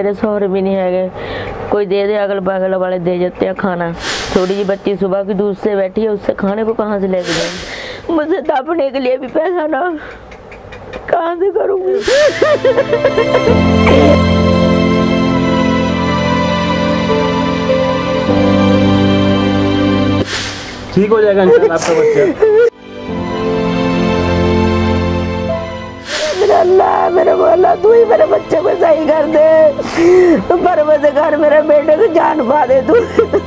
मेरे सौर भी नहीं है, कोई दे दे, अगल बगल वाले दे जाते हैं खाना। छोटी जी बच्ची सुबह की दूध से बैठी है, उससे खाने को कहाँ से लेके जाए? मुझे दापने के लिए भी पैसा ना, कहाँ से करूँगी? ठीक हो जाएगा इंशाल्लाह आपका बच्चा। अल्लाह मेरे बोला, तू ही मेरे बच्चे को सही कर दे, तो परवरदिगार मेरे बेटे को जान पा दे तू।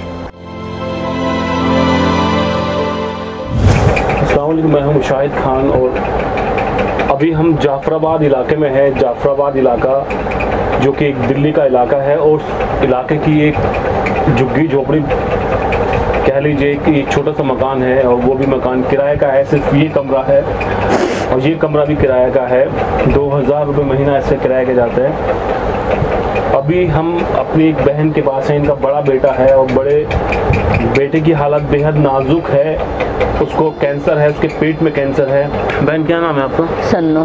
अस्सलाम वालेकुम, मैं हूं शाहिद खान और अभी हम जाफराबाद इलाके में हैं। जाफराबाद इलाका जो कि एक दिल्ली का इलाका है और इलाके की एक झुग्गी झोपड़ी कह लीजिए कि एक छोटा सा मकान है और वो भी मकान किराए का है। सिर्फ ये कमरा है और ये कमरा भी किराए का है। 2000 रुपये महीना इससे किराए के जाते हैं। अभी हम अपनी एक बहन के पास हैं। इनका बड़ा बेटा है और बड़े बेटे की हालत बेहद नाजुक है। उसको कैंसर है, उसके पेट में कैंसर है। बहन क्या नाम है आपका? सन्नो।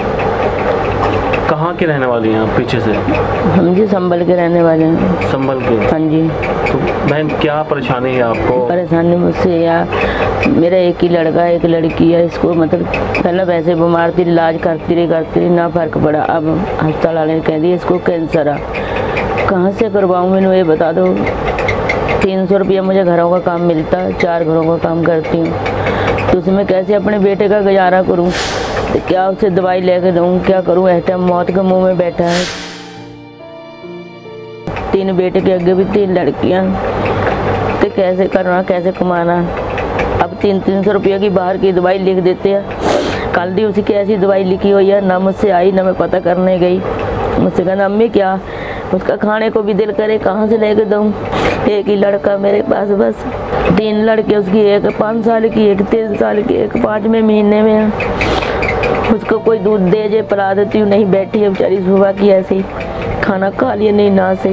कहाँ के रहने वाली हैं आप? पीछे से। हम जी संभल के रहने वाले हैं। संभल के? हाँ जी। तो बहन क्या परेशानी है आपको? परेशानी मुझसे या मेरा एक ही लड़का है, एक लड़की है। इसको मतलब पहले वैसे बीमार थी, इलाज करती रही ना फर्क पड़ा। अब अस्पताल वाले ने कह दिया इसको कैंसर है। कहाँ से करवाऊँ मैंने ये बता दो। 300 रुपया मुझे घरों का काम मिलता है, 4 घरों का काम करती हूँ, तो उसमें कैसे अपने बेटे का गुजारा करूँ? तो क्या उसे दवाई लेके दूँ, क्या करूँ? ऐसे मौत के मुंह में बैठा है। 3 बेटे के आगे भी 3 लड़कियाँ, तो कैसे करना, कैसे कमाना? अब 300 रुपये की बाहर की दवाई लिख देते हैं। कल भी उसी की ऐसी दवाई लिखी हुई है, ना मुझसे आई ना मैं पता करने गई। मुझसे कहना अम्मी क्या, उसका खाने को भी दिल करे, कहाँ से लेके दूँ? एक ही लड़का मेरे पास, बस 3 लड़के। उसकी एक 5 साल की, एक 3 साल की, एक 5वें महीने में है। उसको कोई दूध दे जे पिला देती हूँ, नहीं बैठी है बेचारी सुबह की ऐसे ही, खाना खा लिया नहीं ना से।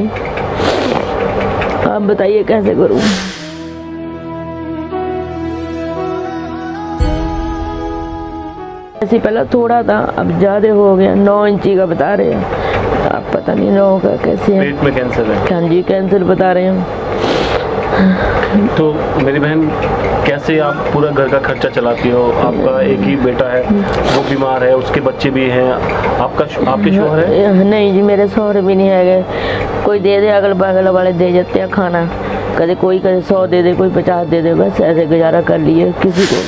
आप बताइए कैसे करूँ? ऐसे पहले थोड़ा था, अब ज्यादा हो गया। 9 इंची का बता रहे हैं। आप पता नहीं 9 का कैसे है। पेट में कैंसर है? हाँ जी, कैंसर बता रहे हैं। तो मेरी बहन कैसे आप पूरा घर का खर्चा चलाती हो? आपका एक ही बेटा है, वो बीमार है, उसके बच्चे भी हैं। आपके शौहर है? नहीं जी, मेरे शौहर भी नहीं है। कोई दे दे, अगल बगल वाले दे जाते हैं खाना। कभी कोई 100 दे दे, कोई 50 दे दे, बस ऐसे गुजारा कर लिए किसी को।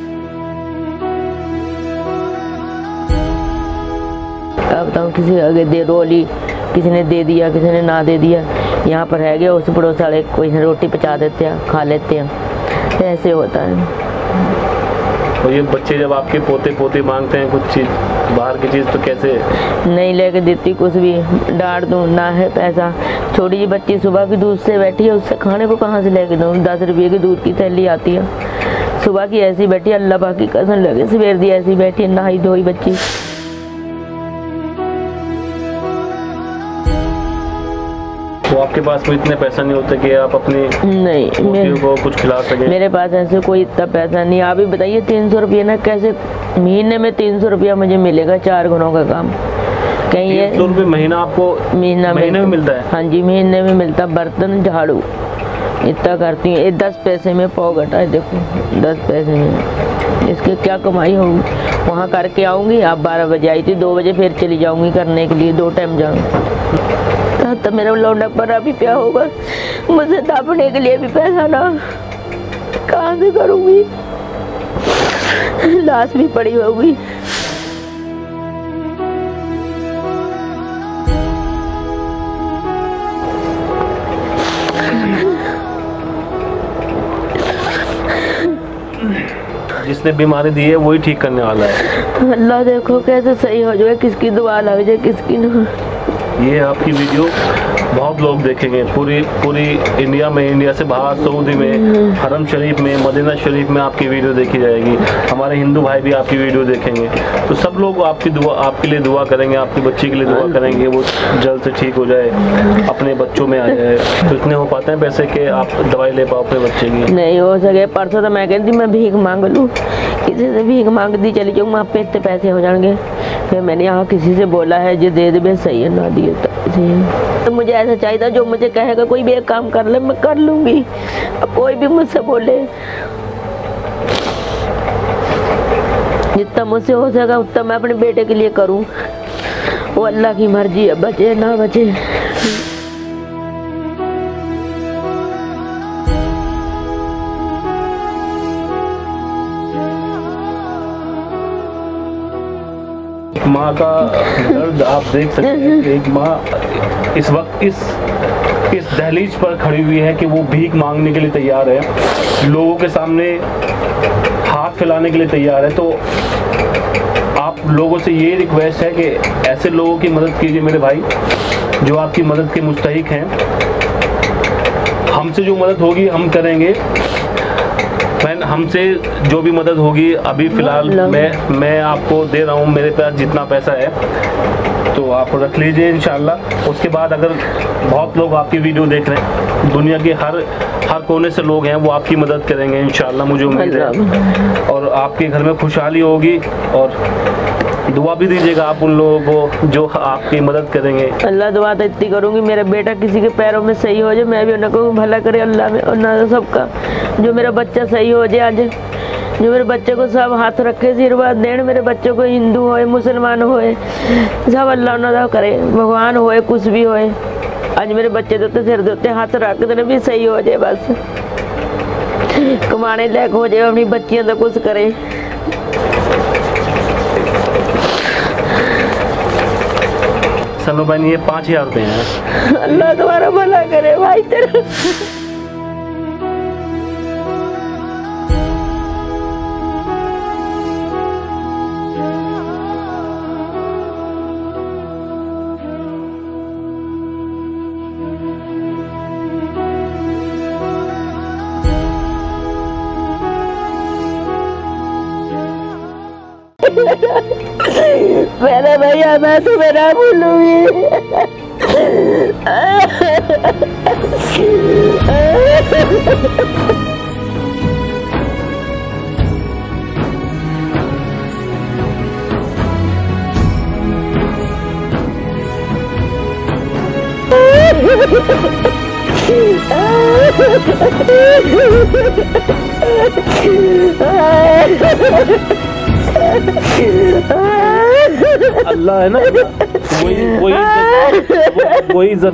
अब बताऊँ किसी आगे दे रोली, किसी ने दे दिया, किसी ने ना दे दिया। यहाँ पर है गया उस पड़ोस वाले कोई रोटी पचा देते हैं, खा लेते हैं, ऐसे होता है। और ये बच्चे जब आपके पोते पोते मांगते हैं कुछ चीज़, बाहर की चीज़, तो कैसे? नहीं लेके देती कुछ भी, डांट दूँ, ना है पैसा। छोटी जी बच्ची सुबह की दूध से बैठी है, उससे खाने को कहाँ से लेके दूँ? 10 रुपये की दूध की थैली आती है। सुबह की ऐसी बैठी, अल्लाह पाक की कसम लगे सवेर दी ऐसी बैठी, नहाई धोई बच्ची। तो आपके पास कोई इतने पैसा नहीं होते कि आप अपनी नहीं को कुछ खिला सकें? मेरे पास ऐसे कोई इतना पैसा नहीं। आप ही बताइए 300 रुपये ना कैसे महीने में 300 रुपया मुझे मिलेगा? 4 घरों का काम कहीं ये 300 रुपये महीना आपको महीने में मिलता है? हाँ जी, महीने में मिलता। बर्तन झाड़ू इतना करती हूँ। 10 पैसे में पाव घटा है, देखो 10 पैसे में इसके क्या कमाई होगी? वहाँ करके आऊँगी। आप 12 बजे आई थी, 2 बजे फिर चली जाऊँगी करने के लिए, 2 टाइम जाऊँगी। तो मेरा लौंडा पर अभी क्या होगा? मुझे दापने के लिए भी पैसा ना, कहाँ से करूँगी? लाश भी पड़ी होगी। जिसने बीमारी दी है वही ठीक करने वाला है। अल्लाह देखो कैसे सही हो जाए, किसकी दुआ लग जाए किसकी ना। ये आपकी वीडियो बहुत लोग देखेंगे, पूरी इंडिया में, इंडिया से बाहर सऊदी में, हरम शरीफ में, मदीना शरीफ में आपकी वीडियो देखी जाएगी। हमारे हिंदू भाई भी आपकी वीडियो देखेंगे, तो सब लोग आपके लिए दुआ करेंगे, आपके बच्चे के लिए दुआ करेंगे, वो जल्द से ठीक हो जाए, अपने बच्चों में आ जाए। तो इतने हो पाते हैं पैसे कि आप दवाई ले पाओ अपने बच्चे की? नहीं हो सके। परसों तो मैं कहती मैं भीख मांग लूँ, किसी से भीख मांगती चली जाऊँ, वहाँ पे इतने पैसे हो जाएंगे। फिर मैंने यहाँ किसी से बोला है जो दे दे सही है, ना दिए तो मुझे ऐसा चाहिए था जो मुझे कहेगा कोई भी एक काम कर ले, मैं कर लूँगी। अब कोई भी मुझसे बोले, जितना मुझसे हो सका उतना मैं अपने बेटे के लिए करूँ। वो अल्लाह की मर्जी है, बचे ना बचे। माँ का दर्द आप देख सकते हैं कि एक माँ इस वक्त इस दहलीज पर खड़ी हुई है कि वो भीख मांगने के लिए तैयार है, लोगों के सामने हाथ फैलाने के लिए तैयार है। तो आप लोगों से ये रिक्वेस्ट है कि ऐसे लोगों की मदद कीजिए मेरे भाई, जो आपकी मदद के मुस्तहिक हैं। हमसे जो मदद होगी हम करेंगे। हमसे जो भी मदद होगी, अभी फ़िलहाल मैं आपको दे रहा हूँ, मेरे पास जितना पैसा है तो आप रख लीजिए इंशाल्लाह। उसके बाद अगर बहुत लोग आपकी वीडियो देख रहे हैं, दुनिया के हर कोने से लोग हैं, वो आपकी मदद करेंगे इंशाल्लाह, मुझे उम्मीद है। और आपके घर में खुशहाली होगी, और दुआ भी दीजिएगा आप उन लोगों को जो आपकी मदद करेंगे। अल्लाह दुआ तो इतनी करूँगी मेरा बेटा किसी के पैरों में सही हो जाए, मैं भी उन्हें कहूँ भला करे अल्लाह में, और ना सबका जो मेरा बच्चा सही हो जाए। आज जो मेरे बच्चे को सब हाथ रखे आशीर्वाद दें, मेरे बच्चों को हिंदू होए मुसलमान होए सब अल्लाह ना करे, भगवान होए कुछ भी होए, आज मेरे बच्चे देते सिर देते हाथ रख देने भी सही हो जाए, बस कमाने लायक हो जाए, अपनी बच्चियां तो कुछ करे। सनो बहन ये 5000 रुपए हैं। अल्लाह तुम्हारा भला करे भाई तेरा। मेरे भैया मैं तुम्हें ना भूलूंगी। अल्लाह है ना, वही इज्जत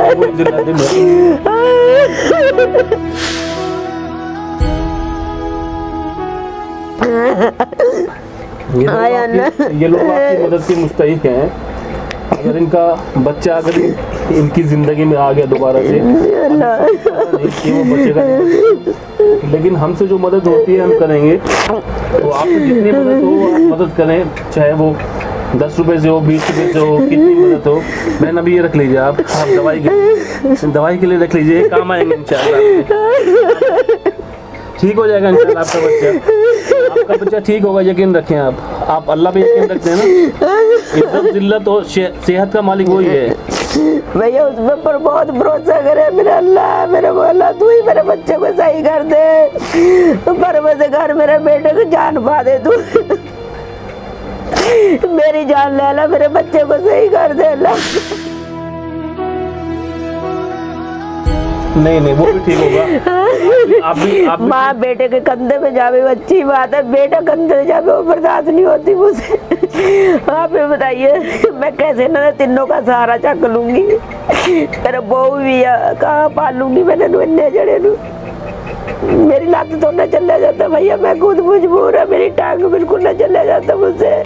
ये लोग आपकी मदद के मुस्तहिक हैं। अगर इनका बच्चा इनकी जिंदगी में आ गया दोबारा से, नहीं वो बचेगा, लेकिन हमसे जो मदद होती है हम करेंगे। तो आपको जितनी मदद हो आप मदद करें, चाहे वो 10 रुपए से हो, 20 रुपए से हो, कितनी मदद हो। बहन अभी ये रख लीजिए, आप दवाई के लिए रख लीजिए, काम आएंगे इंशाल्लाह। ठीक हो जाएगा इंशाल्लाह आपका बच्चा ठीक होगा, यकीन रखें आप अल्लाह पे यकीन रखते हैं ना। इज्जत जिल्लत और सेहत का मालिक वही है भैया, उसमें पर बहुत भरोसा करे मेरा अल्लाह, मेरे मौला तू ही मेरे बच्चे को सही कर दे, पर से घर मेरे बेटे को जान पा दे, तू मेरी जान ले ला, मेरे बच्चे को सही कर दे अल्लाह। नहीं वो भी ठीक होगा। आप भी माँ बेटे के कंधे पे जावे अच्छी बात है, बेटा कंधे पे जावे वो बर्दाश्त नहीं होती मुझे। आप ये बताइए मैं कैसे ना तीनों का सहारा चक लूंगी, मेरा बहू भी है, कहाँ पालूंगी मैंने इन्ने जड़े नू, मेरी लात तो न चला जाता भैया, मैं खुद मजबूर है, मेरी टांग बिल्कुल न चला जाता मुझसे,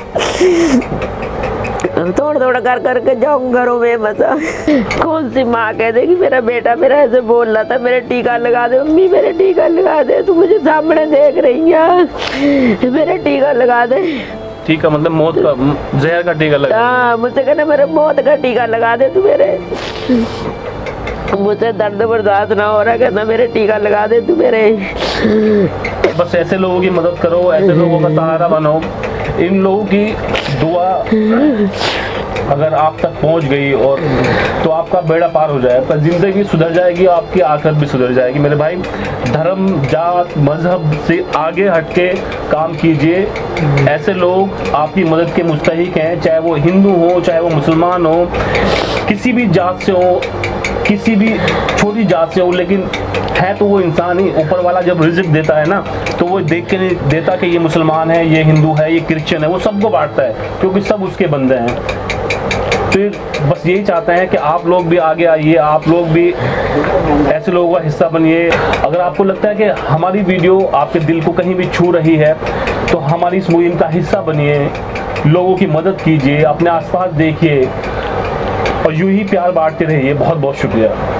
थोड़ा कर करके जाऊँ घरों में मसा। कौन सी माँ कह देगी मेरा बेटा मेरा ऐसे बोल रहा था मेरे टीका लगा दे मम्मी, मेरे टीका लगा दे, तू मुझे सामने देख रही है, मेरे टीका लगा दे। टीका मतलब मौत का, जहर का टीका लगा? हाँ मुझसे कहना मेरे मौत का टीका लगा दे तू मेरे। मुझसे दर्द बर्दाश्त ना हो रहा, कहना मेरे टीका लगा दे तू मेरे। बस ऐसे लोगों की मदद करो, ऐसे लोगों का सहारा बनो। इन लोगों की दुआ अगर आप तक पहुंच गई और तो आपका बेड़ा पार हो जाएगा, पर जिंदगी सुधर जाएगी, आपकी आखिरत भी सुधर जाएगी। मेरे भाई, धर्म जात मजहब से आगे हट के काम कीजिए। ऐसे लोग आपकी मदद के मुस्तहिक हैं, चाहे वो हिंदू हो, चाहे वो मुसलमान हो, किसी भी जात से हो, किसी भी छोटी जात से हो, लेकिन है तो वो इंसान ही। ऊपर वाला जब रिज़्क देता है ना, तो वो देख के नहीं देता कि ये मुसलमान है, ये हिंदू है, ये क्रिश्चियन है, वो सबको बांटता है, क्योंकि सब उसके बंदे हैं। फिर बस यही चाहते हैं कि आप लोग भी आगे आइए, आप लोग भी ऐसे लोगों का हिस्सा बनिए। अगर आपको लगता है कि हमारी वीडियो आपके दिल को कहीं भी छू रही है, तो हमारी इस मुहिम का हिस्सा बनिए, लोगों की मदद कीजिए, अपने आसपास देखिए और यूं ही प्यार बांटते रहिए। बहुत बहुत शुक्रिया।